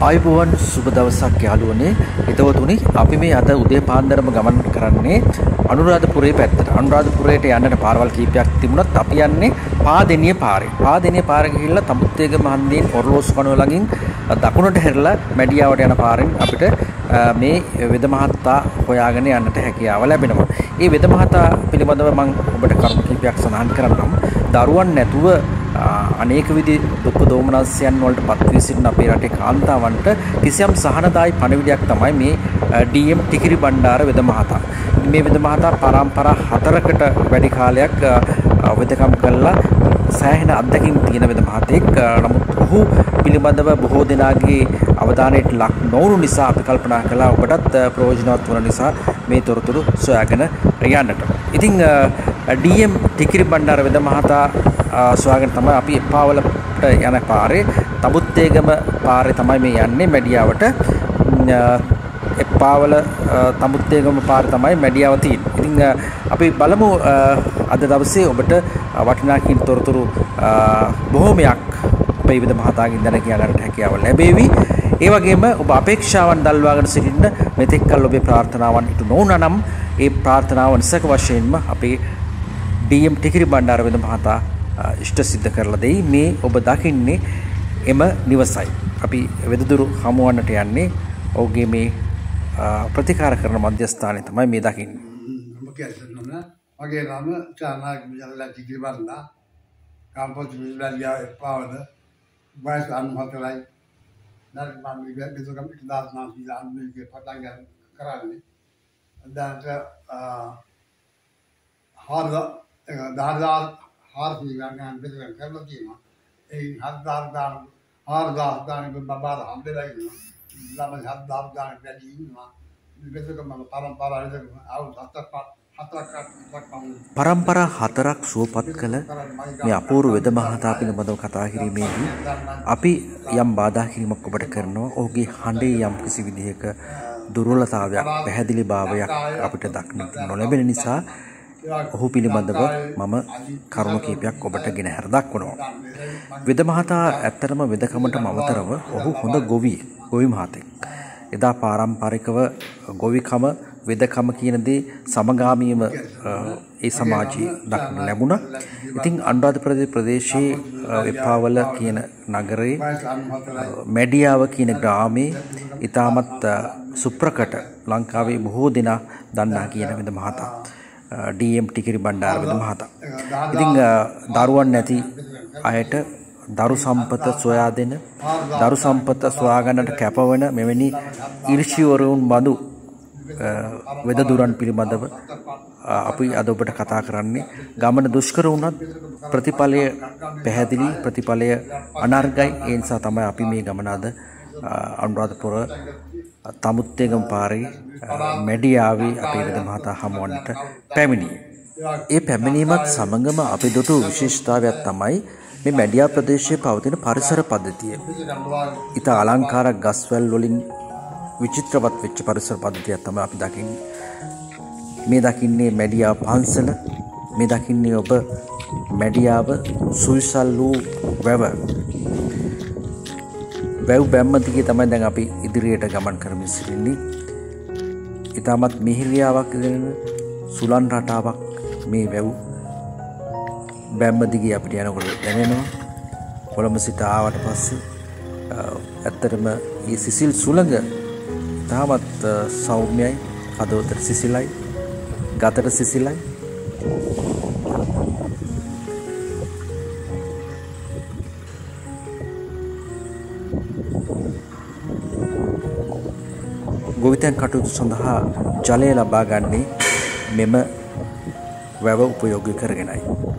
ආයුබෝවන් සුබ දවසක් යාළුවනේ. හිතවතුනි අපි මේ අද උදේ පාන්දරම ගමන් කරන්නේ අනුරාධපුරයේ පැත්තට. අනුරාධපුරයට යන්නට පාරවල් කීපයක් තිබුණත් අපි යන්නේ පාදෙනිය පාරේ. පාදෙනිය පාර ගිහිල්ලා තමුත්තේගම හන්දියෙන් ඔරලෝසු කණුව ළඟින් දකුණට හැරිලා මැඩියාවට යන පාරෙන් අපිට මේ වෙද මහත්තා හොයාගෙන යන්නට හැකියාව ලැබෙනවා. මේ වෙද මහත්තා පිළිබඳව මම ඔබට කරුණු කීපයක් සඳහන් කරන්නම්. දරුවන් නැතුව අනේක විදි දුක් දෝමනස්යන් වලට පත්වී සිටින අපේ රටේ කාන්තාවන්ට කිසියම් සහනදායි පණිවිඩයක් තමයි මේ DM ටිකිරි බණ්ඩාර වෙද මහතා. මේ වෙද මහතා පරම්පරා 4කට වැඩි කාලයක් වෙදකම් කළා. සෑහෙන අත්දැකීම් තියෙන වෙද මහතෙක්. නමුත් ඔහු පිළිබඳව බොහෝ දෙනාගේ අවධානයට ලක් නොවුණු නිසා අපි කල්පනා කළා ඔබටත් ප්‍රයෝජනවත් වන නිසා මේ තොරතුරු සොයාගෙන යන්නට. ඉතින් DM ටිකිරි බණ්ඩාර වෙද මහතා සොයාගෙන තමයි අපි එපාවලට යන පාරේ තමුත්තේගම පාරේ තමයි මේ යන්නේ මැඩියාවට. එපාවල තමුත්තේගම පාරේ තමයි මැඩියාව තියෙන්නේ. ඉතින් අපි බලමු අද දවසේ ඔබට වටිනා කින් තොරතුරු බොහෝමයක් අපේ විද මහතාගෙන් දැන කියාගන්නට හැකියාව ලැබේවි. ඒ වගේම ඔබ අපේක්ෂාවන් දල්වාගෙන සිටින්න මෙතෙක් කල ඔබේ ප්‍රාර්ථනාවන් ඉටු නොවුණා නම් ඒ ප්‍රාර්ථනාවන් සක වශයෙන්ම අපේ DM ටිකිරි බණ්ඩාර වෙද මහතා ඉෂ්ට සිද්ධ කරලා දෙයි. මේ ඔබ දකින්නේ එම නිවසයි. අපි වෙදදුරු හමුවන්නට යන්නේ ඔහුගේ මේ ප්‍රතිකාර කරන මධ්‍යස්ථානයේ තමයි මේ දකින්නේ. මගේ නම චානායක මිජල්ලා ටිකිරි බණ්ඩාර. කාම්පොත් විශ්වවිද්‍යාලය එපාවල වයස 94යි. දැන් මම මේ බෙදකම් 1999 පටන් ගන්න කරන්නේ. දැන්ට හාරදී ගන්න බෙදකම් කරලා තියෙනවා. ඒ 7000 දාන බබාර හම්බෙලා ඉන්නවා. ළමයි 7000 දාන වැඩි ඉන්නවා. බෙදකම් මම පරම්පරාවට පරම්පරා 4ක් සුවපත් කළ මේ අපූර්ව වෙද මහතා පිළිබඳව කතා කිරීමේදී අපි යම් බාධා කිරීමක් ඔබට කරනවා. ඔහුගේ හඬේ යම් කිසි විදිහක දුර්වලතාවයක්, පැහැදිලි භාවයක් අපිට දක්නට නොලැබෙන නිසා ඔහු පිළිබඳව මම කරුණු කීපයක් ඔබට ගෙන හැර දක්වනවා. වෙද මහතා ඇත්තටම වෙදකමටම අමතරව ඔහු හොඳ ගොවි මහතෙක්. එදා පාරම්පරිකව ගොවිකම වෙදකම කියන දේ සමගාමීව ඒ සමාජයේ දක්න ලැබුණා. ඉතින් අනුරාධපුර ප්‍රදේශයේ එපාවල කියන නගරේ මැඩියාව කියන ග්‍රාමයේ ඊටමත් සුප්‍රකට ලංකාවේ බොහෝ දෙනා දන්නා කියන වෙද මහතා DM ටිකිරි බණ්ඩාර වෙද මහතා. ඉතින් දරුවන් නැති අයට දරු සම්පත සොයා දෙන, දරු සම්පත සොයා ගන්නට කැපවන මෙවැනි ඊර්ෂ්‍යවරුන් බඳු වෙදදුරන් පිළිබඳව අපි අද ඔබට කතා කරන්නේ. ගමන දුෂ්කර වුණත් ප්‍රතිඵලය පැහැදිලි, ප්‍රතිඵලය අනර්ගයි. ඒ නිසා තමයි අපි මේ ගමන අද අනුරාධපුර තමුත්තේගම පාරේ මැඩියාවේ අපේ වෙද මහතා හමුවන්නට පැමිණියේ. ඒ පැමිණීමත් සමගම අපි දුටු විශේෂතාවයක් තමයි මේ මැඩියා ප්‍රදේශයේ පවතින පරිසර පද්ධතිය. ඊට අලංකාර ගස්වැල් වලින් විචිත්‍රවත් වෙච්ච පරිසර පද්ධතියක් තමයි අපි දකින්නේ. මේ දකින්නේ මැඩියාව පන්සල. මේ දකින්නේ ඔබ මැඩියාව සුල්සල් වූ වැව. වැව් බැම්ම දිගේ තමයි දැන් අපි ඉදිරියට ගමන් කරමින් සිටින්නේ. ඊටමත් මිහිරියාවක් දෙන සුලන් රටාවක් මේ වැව් බැම්ම දිගේ අපිට යනකොට දැනෙනවා. කොළඹ සිට ආවට පස්සේ ඇත්තටම මේ සිසිල් සුළඟ තාමත් සෞම්‍යයි, හදවතට සිසිලයි, ගතට සිසිලයි. ගොවිතැන් කටයුතු සඳහා ජලය ලබා ගන්නේ මෙම වැව උපයෝගී කරගෙනයි.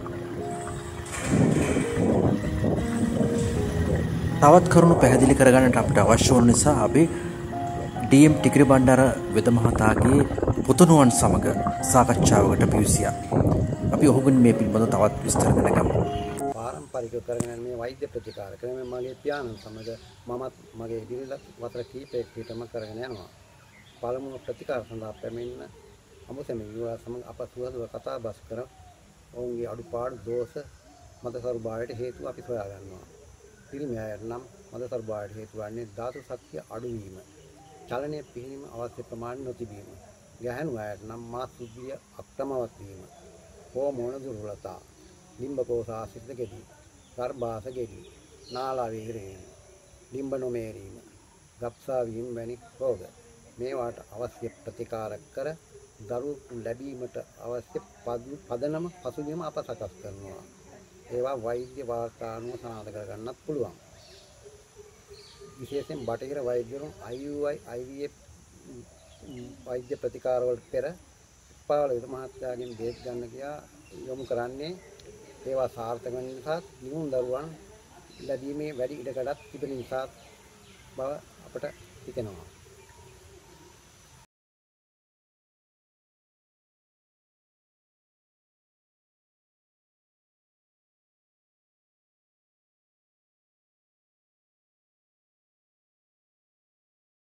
තවත් කරුණු පැහැදිලි කරගන්නට අපිට අවශ්‍ය වන නිසා අපි DM ටිකිරි බණ්ඩාර වෙද මහතාගේ පුතුණුවන් සමග සාකච්ඡාවකට පිවිසියා. අපි ඔහුගෙන් මේ පිළිබඳව තවත් විස්තර දැනගමු. පාරම්පරිකව කරගෙන මේ වෛද්‍ය ප්‍රතිකාර ක්‍රමය මගේ පියාණන් සමග මමත් මගේ ඉදිරියට වතර කීපයකටම කරගෙන යනවා. පළමුව ප්‍රතිකාර සඳහා පැමිණෙන අමුසෙම විවාහ සමග අප සුවදුව කතා බස් කර ඔවුන්ගේ අඩුපාඩු දෝෂ මතකරු භාවයට හේතු අපි සොයා ගන්නවා. පිරිමි අයට නම් මද ස්වභාවයට හේතු වන්නේ ධාතු ශක්තිය අඩු වීම, චලනයේ පිහිනීම අවශ්‍ය ප්‍රමාණය නොතිබීම, ගැහැණු අයට නම් මාස් සුද්ධිය අක්‍රමවත් වීම, හෝමෝන දුර්වලතා, ලිම්බකෝෂ ආශ්‍රිත ගෙඩි, ගර්භාෂ ගෙඩි, නාලා විහිරීම, ලිම්බ නොමේරීම, ගබ්සා වීම වැනි රෝග. මේවාට අවශ්‍ය ප්‍රතිකාර කර දරුවෙකු ලැබීමට අවශ්‍ය පදනම පසුබිම අප සකස් කරනවා. ඒවා වෛද්‍ය වාර්තානුව සනාථ කර ගන්නත් පුළුවන්. විශේෂයෙන් බටහිර වෛද්‍යවරුන් IUI IVF වෛද්‍ය ප්‍රතිකාර වලට පෙර පාවල විද මහත්තයාගෙන් බේත් ගන්න කියා යොමු කරන්නේ ඒවා සාර්ථක වෙන නිසා නිවුන් දරුවන් ලැබීමේ වැඩි ඉඩකඩක් තිබෙන නිසා බව අපට හිතෙනවා.